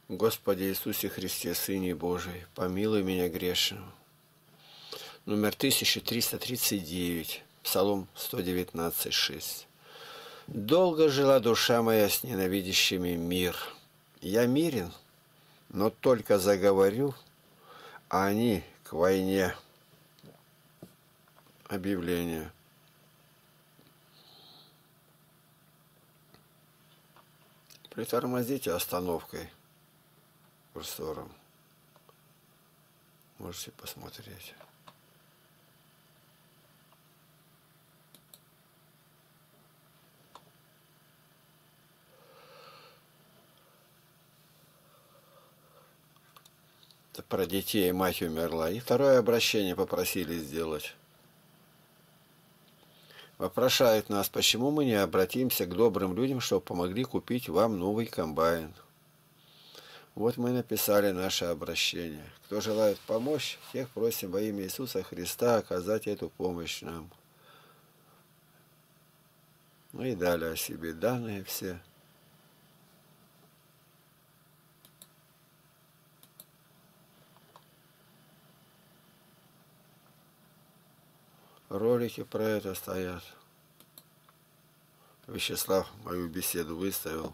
Господи Иисусе Христе, Сыне Божий, помилуй меня грешного. Номер 1339, Псалом 119:6. Долго жила душа моя с ненавидящими мир. Я мирен, но только заговорю, а они к войне. Объявление. Притормозите остановкой курсором. Можете посмотреть. Это про детей, мать умерла. И второе обращение попросили сделать. Вопрошают нас, почему мы не обратимся к добрым людям, чтобы помогли купить вам новый комбайн. Вот мы написали наше обращение. Кто желает помочь, тех просим во имя Иисуса Христа оказать эту помощь нам. Ну и далее о себе данные все. Ролики про это стоят. Вячеслав мою беседу выставил.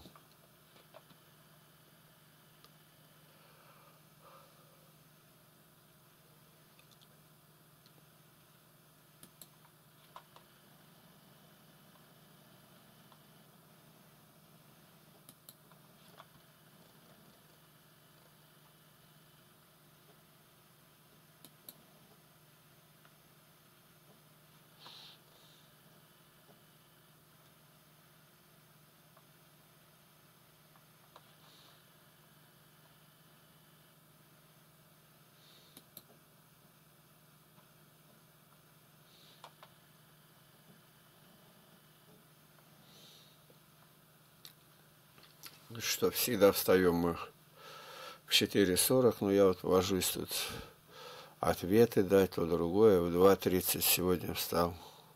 Что всегда встаем мы в 4:40, но я вот вожусь тут ответы дать, то другое. В 2:30 сегодня встал.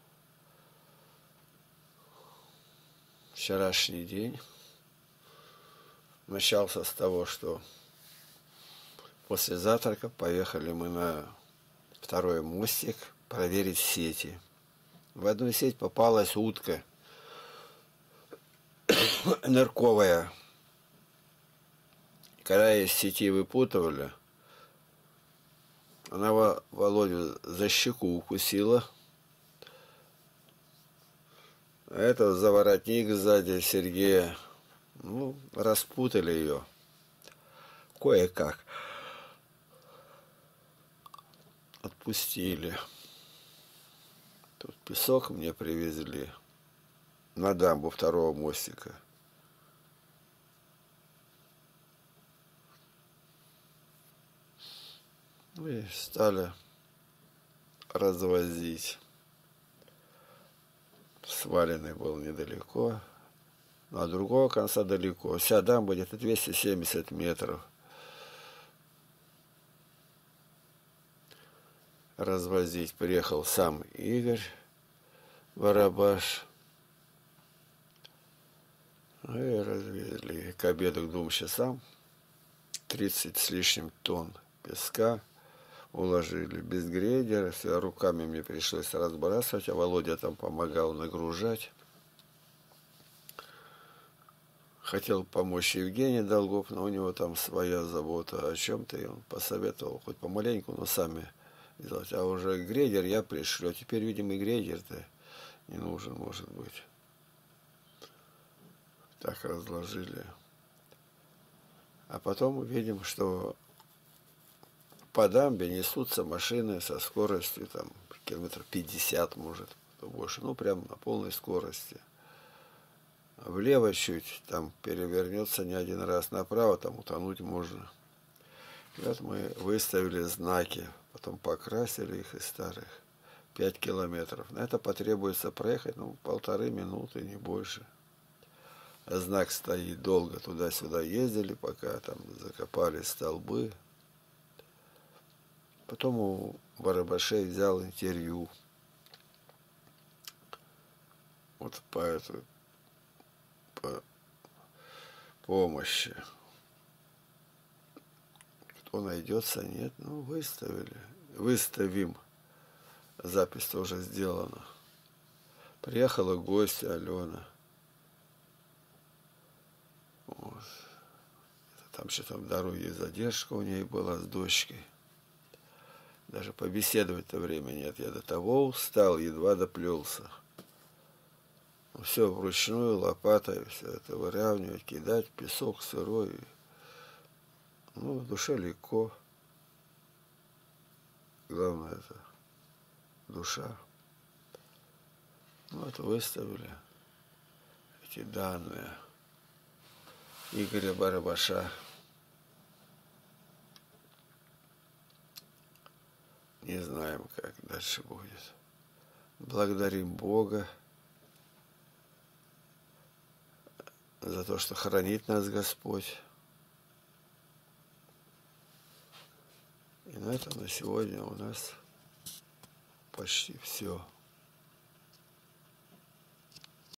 Вчерашний день начался с того, что после завтрака поехали мы на второй мостик проверить сети. В одну сеть попалась утка нырковая. Когда из сети выпутывали, она Володю за щеку укусила. А это за воротник сзади Сергея. Ну, распутали ее. Кое-как. Отпустили. Тут песок мне привезли на дамбу второго мостика. Ну и стали развозить. Сваленный был недалеко, а другого конца далеко. Вся дамба где-то 270 метров. Развозить приехал сам Игорь Барабаш. И развезли к обеду к 2 часам 30 с лишним тонн песка уложили без грейдера, все руками мне пришлось разбрасывать, а Володя там помогал нагружать. Хотел помочь Евгений Долгов, но у него там своя забота о чем-то, и он посоветовал хоть помаленьку, но сами делать. А уже грейдер я пришлю. Теперь, видимо, и грейдер-то не нужен, может быть. Так разложили. А потом увидим, что по дамбе несутся машины со скоростью там километров 50, может, больше. Ну, прям на полной скорости. Влево чуть, там перевернется не один раз, направо там утонуть можно. И вот мы выставили знаки, потом покрасили их из старых. 5 километров. На это потребуется проехать, 1,5 минуты, не больше. Знак стоит долго, туда-сюда ездили, пока там закопали столбы. Потом у Барабашей взял интервью. Вот по, по, помощи. то найдется, нет. Ну, выставили. Выставим. Запись тоже сделана. Приехала гостья Алена. Вот. Там что-то в дороге задержка у ней была с дочкой. Даже побеседовать-то времени нет. Я до того устал, едва доплелся. Все вручную, лопатой, все это выравнивать, кидать, песок сырой. Ну, в душе легко. Главное это душа. Ну, это выставили эти данные Игоря Барабаша. Не знаем, как дальше будет. Благодарим Бога за то, что хранит нас Господь. И на этом на сегодня у нас почти все.